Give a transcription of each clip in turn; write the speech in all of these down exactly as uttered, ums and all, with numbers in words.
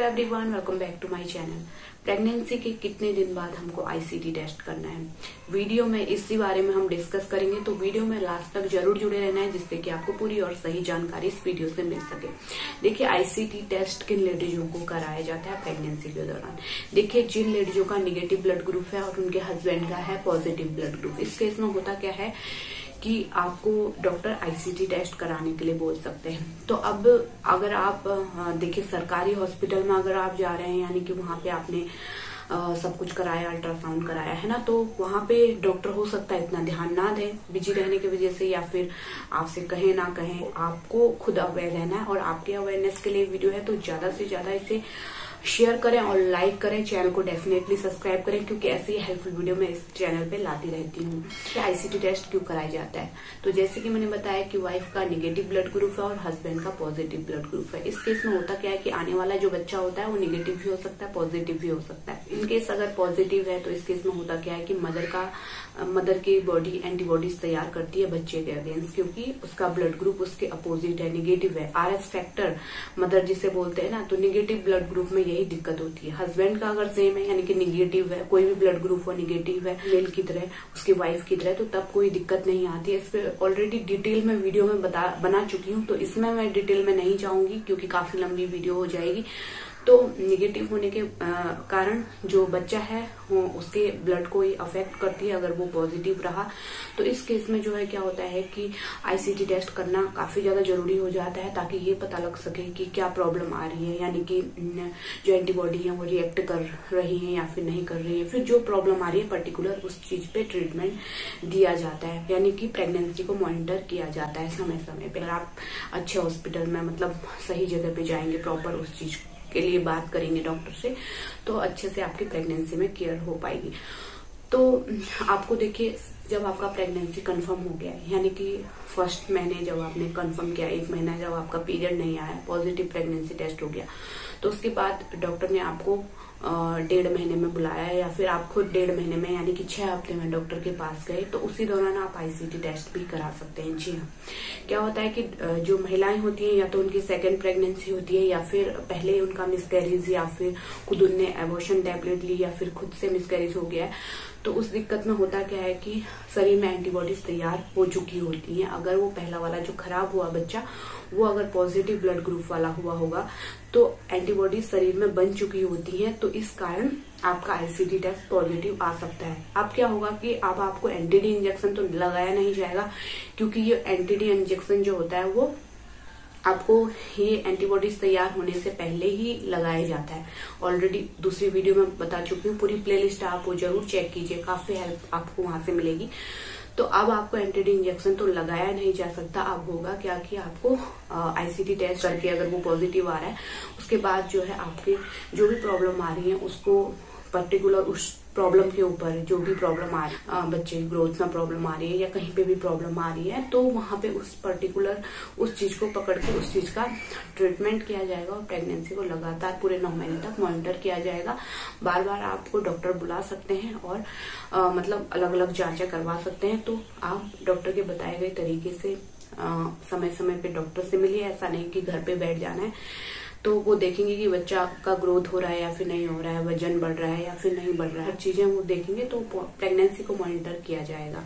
Everyone, welcome back to my channel. Pregnancy के कितने दिन बाद हमको आईसीटी टेस्ट करना है, वीडियो में इसी बारे में हम डिस्कस करेंगे। तो वीडियो में लास्ट तक जरूर जुड़े रहना है, जिससे कि आपको पूरी और सही जानकारी इस वीडियो से मिल सके। देखिए, आईसीटी टेस्ट किन लेडीजों को कराया जाता है प्रेगनेंसी के दौरान। देखिए, जिन लेडीजों का निगेटिव ब्लड ग्रुप है और उनके हस्बैंड का है पॉजिटिव ब्लड ग्रुप, इस केस में होता क्या है कि आपको डॉक्टर आईसीटी टेस्ट कराने के लिए बोल सकते हैं। तो अब अगर आप देखिए, सरकारी हॉस्पिटल में अगर आप जा रहे हैं, यानी कि वहां पे आपने आ, सब कुछ कराया, अल्ट्रासाउंड कराया है ना, तो वहां पे डॉक्टर हो सकता है इतना ध्यान ना दें बिजी रहने की वजह से, या फिर आपसे कहें ना कहें। आपको खुद अवेयर रहना है और आपके अवेयरनेस के लिए वीडियो है, तो ज्यादा से ज्यादा इसे शेयर करें और लाइक करें। चैनल को डेफिनेटली सब्सक्राइब करें, क्योंकि ऐसी ही हेल्पफुल वीडियो मैं इस चैनल पे लाती रहती हूँ। कि आईसीटी टेस्ट क्यों कराया जाता है, तो जैसे कि मैंने बताया कि वाइफ का निगेटिव ब्लड ग्रुप है और हस्बैंड का पॉजिटिव ब्लड ग्रुप है। इस केस में होता क्या है कि आने वाला जो बच्चा होता है वो निगेटिव भी हो सकता है, पॉजिटिव भी हो सकता है। इन केस अगर पॉजिटिव है तो इस केस में होता क्या है कि मदर का मदर की बॉडी एंटीबॉडीज तैयार करती है बच्चे के अगेंस्ट, क्योंकि उसका ब्लड ग्रुप उसके अपोजिट है, निगेटिव है। आर एस फैक्टर मदर जिसे बोलते हैं ना, तो निगेटिव ब्लड ग्रुप में यही दिक्कत होती है। हस्बैंड का अगर सेम है, यानी कि निगेटिव है, कोई भी ब्लड ग्रुप हो निगेटिव है, मेल की तरह, उसकी वाइफ की तरह, तो तब कोई दिक्कत नहीं आती है। इस पे ऑलरेडी डिटेल में वीडियो में बता बना चुकी हूँ, तो इसमें मैं डिटेल में नहीं जाऊंगी क्योंकि काफी लंबी वीडियो हो जाएगी। तो निगेटिव होने के कारण जो बच्चा है वो उसके ब्लड को ही अफेक्ट करती है। अगर वो पॉजिटिव रहा तो इस केस में जो है क्या होता है कि आईसीटी टेस्ट करना काफी ज्यादा जरूरी हो जाता है, ताकि ये पता लग सके कि क्या प्रॉब्लम आ रही है, यानी कि जो एंटीबॉडी है वो रिएक्ट कर रही है या फिर नहीं कर रही है। फिर जो प्रॉब्लम आ रही है पर्टिकुलर उस चीज पे ट्रीटमेंट दिया जाता है, यानी कि प्रेगनेंसी को मॉनिटर किया जाता है समय समय पे। अगर आप अच्छे हॉस्पिटल में, मतलब सही जगह पे जाएंगे, प्रॉपर उस चीज के लिए बात करेंगे डॉक्टर से, तो अच्छे से आपकी प्रेगनेंसी में केयर हो पाएगी। तो आपको देखिए, जब आपका प्रेगनेंसी कंफर्म हो गया है, यानी कि फर्स्ट महीने जब आपने कंफर्म किया, एक महीना जब आपका पीरियड नहीं आया, पॉजिटिव प्रेगनेंसी टेस्ट हो गया, तो उसके बाद डॉक्टर ने आपको डेढ़ महीने में बुलाया, या फिर आप खुद डेढ़ महीने में यानी कि छह हफ्ते में डॉक्टर के पास गए, तो उसी दौरान आप आईसीटी टेस्ट भी करा सकते हैं। जी हाँ, क्या होता है कि जो महिलाएं होती हैं, या तो उनकी सेकेंड प्रेगनेंसी होती है, या फिर पहले उनका मिसकैरेज, या फिर खुद उनने एबॉर्शन टैबलेट ली, या फिर खुद से मिसकैरेज हो गया है, तो उस दिक्कत में होता क्या है कि शरीर में एंटीबॉडीज तैयार हो चुकी होती हैं। अगर वो पहला वाला जो खराब हुआ बच्चा वो अगर पॉजिटिव ब्लड ग्रुप वाला हुआ होगा, तो एंटीबॉडीज शरीर में बन चुकी होती हैं, तो इस कारण आपका आईसीटी टेस्ट पॉजिटिव आ सकता है। अब क्या होगा कि अब आपको एंटीडी इंजेक्शन तो लगाया नहीं जाएगा, क्योंकि ये एंटीडी इंजेक्शन जो होता है वो आपको ये एंटीबॉडीज तैयार होने से पहले ही लगाया जाता है। ऑलरेडी दूसरी वीडियो में बता चुकी हूँ, पूरी प्लेलिस्ट आप वो जरूर चेक कीजिए, काफी हेल्प आपको वहां से मिलेगी। तो अब आपको एंटीडी इंजेक्शन तो लगाया नहीं जा सकता। अब होगा क्या कि आपको आईसीटी टेस्ट करके अगर वो पॉजिटिव आ रहा है, उसके बाद जो है आपके जो भी प्रॉब्लम आ रही है उसको पर्टिकुलर उस प्रॉब्लम के ऊपर, जो भी प्रॉब्लम आ रही है, बच्चे ग्रोथ में प्रॉब्लम आ रही है या कहीं पे भी प्रॉब्लम आ रही है, तो वहां पे उस पर्टिकुलर उस चीज को पकड़ के उस चीज का ट्रीटमेंट किया जाएगा और प्रेगनेंसी को लगातार पूरे नौ महीने तक मॉनिटर किया जाएगा। बार बार आपको डॉक्टर बुला सकते हैं और आ, मतलब अलग अलग जांचें करवा सकते हैं। तो आप डॉक्टर के बताए गए तरीके से आ, समय समय पे डॉक्टर से मिलिए। ऐसा नहीं कि घर पे बैठ जाना है, तो वो देखेंगे कि बच्चा का ग्रोथ हो रहा है या फिर नहीं हो रहा है, वजन बढ़ रहा है या फिर नहीं बढ़ रहा है, हर चीजें वो देखेंगे, तो प्रेगनेंसी को मॉनिटर किया जाएगा।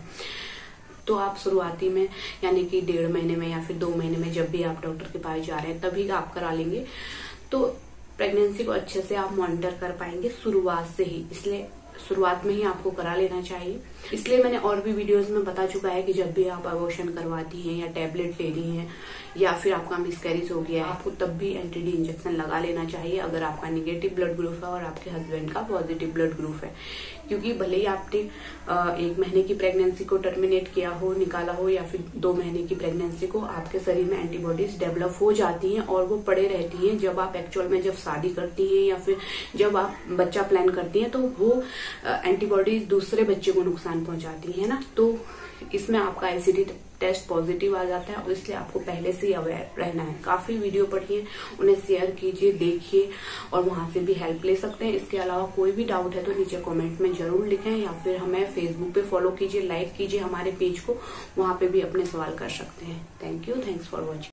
तो आप शुरुआती में, यानी कि डेढ़ महीने में या फिर दो महीने में, जब भी आप डॉक्टर के पास जा रहे हैं तभी आप करा लेंगे, तो प्रेगनेंसी को अच्छे से आप मॉनिटर कर पाएंगे शुरुआत से ही। इसलिए शुरुआत में ही आपको करा लेना चाहिए। इसलिए मैंने और भी वीडियोस में बता चुका है कि जब भी आप अबॉर्शन करवाती हैं या टैबलेट ले रही हैं या फिर आपका मिसकैरेज हो गया है, आपको तब भी एंटीडी इंजेक्शन लगा लेना चाहिए, अगर आपका निगेटिव ब्लड ग्रुप है और आपके हस्बैंड का पॉजिटिव ब्लड ग्रुप है। क्योंकि भले ही आपने एक महीने की प्रेगनेंसी को टर्मिनेट किया हो, निकाला हो, या फिर दो महीने की प्रेगनेंसी को, आपके शरीर में एंटीबॉडीज डेवलप हो जाती हैं और वो पड़े रहती हैं। जब आप एक्चुअल में जब शादी करती हैं या फिर जब आप बच्चा प्लान करती हैं, तो वो एंटीबॉडीज दूसरे बच्चे को नुकसान पहुंचाती है ना। तो इसमें आपका आईसीटी टेस्ट पॉजिटिव आ जाता है, और इसलिए आपको पहले से ही अवेयर रहना है। काफी वीडियो पढ़िए, उन्हें शेयर कीजिए, देखिए और वहां से भी हेल्प ले सकते हैं। इसके अलावा कोई भी डाउट है तो नीचे कमेंट में जरूर लिखें, या फिर हमें फेसबुक पे फॉलो कीजिए, लाइक कीजिए हमारे पेज को, वहां पे भी अपने सवाल कर सकते हैं। Thank you, thanks for watching.